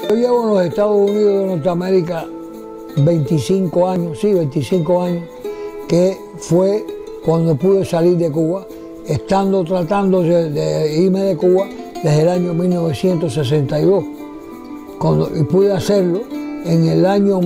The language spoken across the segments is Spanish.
Yo llevo en los Estados Unidos de Norteamérica 25 años, sí, 25 años, que fue cuando pude salir de Cuba, tratando de irme de Cuba desde el año 1962, y pude hacerlo en el año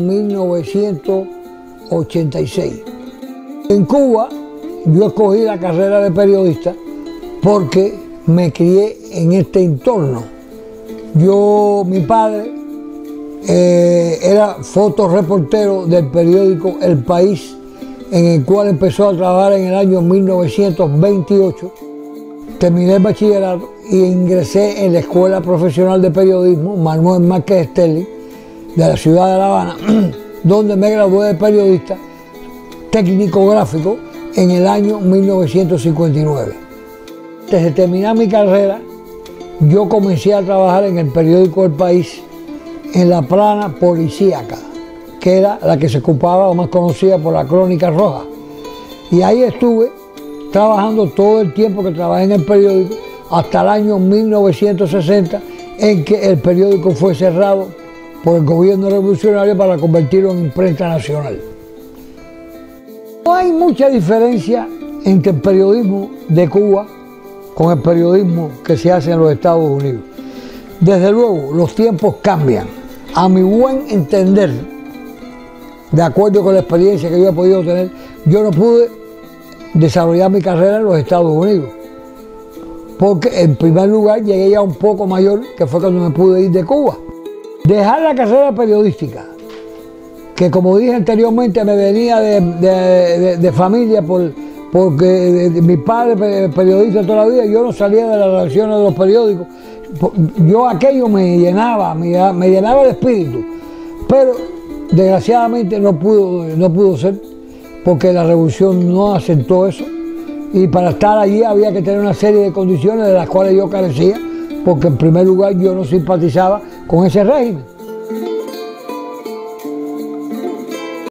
1986. En Cuba yo escogí la carrera de periodista porque me crié en este entorno. Mi padre era fotoreportero del periódico El País, en el cual empezó a trabajar en el año 1928. Terminé el bachillerato e ingresé en la Escuela Profesional de Periodismo Manuel Márquez Sterling de la ciudad de La Habana, donde me gradué de periodista técnico gráfico en el año 1959. Antes de terminar mi carrera, yo comencé a trabajar en el periódico El País, en la plana policíaca, que era la que se ocupaba o más conocida por la Crónica Roja. Y ahí estuve trabajando todo el tiempo que trabajé en el periódico, hasta el año 1960, en que el periódico fue cerrado por el gobierno revolucionario para convertirlo en imprenta nacional. No hay mucha diferencia entre el periodismo de Cuba con el periodismo que se hace en los Estados Unidos. Desde luego, los tiempos cambian. A mi buen entender, de acuerdo con la experiencia que yo he podido tener, yo no pude desarrollar mi carrera en los Estados Unidos, porque en primer lugar llegué ya un poco mayor, que fue cuando me pude ir de Cuba. Dejar la carrera periodística, que como dije anteriormente me venía de familia, porque mi padre periodista toda la vida, yo no salía de las redacciones de los periódicos. Aquello me llenaba el espíritu, pero desgraciadamente no pudo ser, porque la revolución no aceptó eso, y para estar allí había que tener una serie de condiciones de las cuales yo carecía, porque en primer lugar yo no simpatizaba con ese régimen.